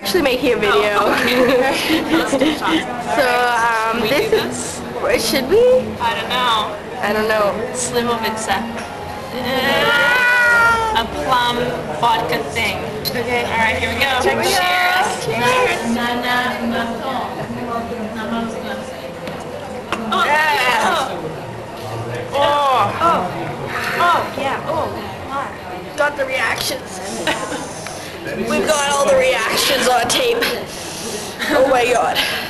actually making a video. So, this is, where should we? I don't know. I don't know. Slilovice-Czech. A plum vodka thing. Okay. Alright, here we go. Cheers. Cheers. Oh, Yeah. Oh. oh, yeah. Oh, wow. Got the reactions. We've got all the reactions on tape. Oh my god.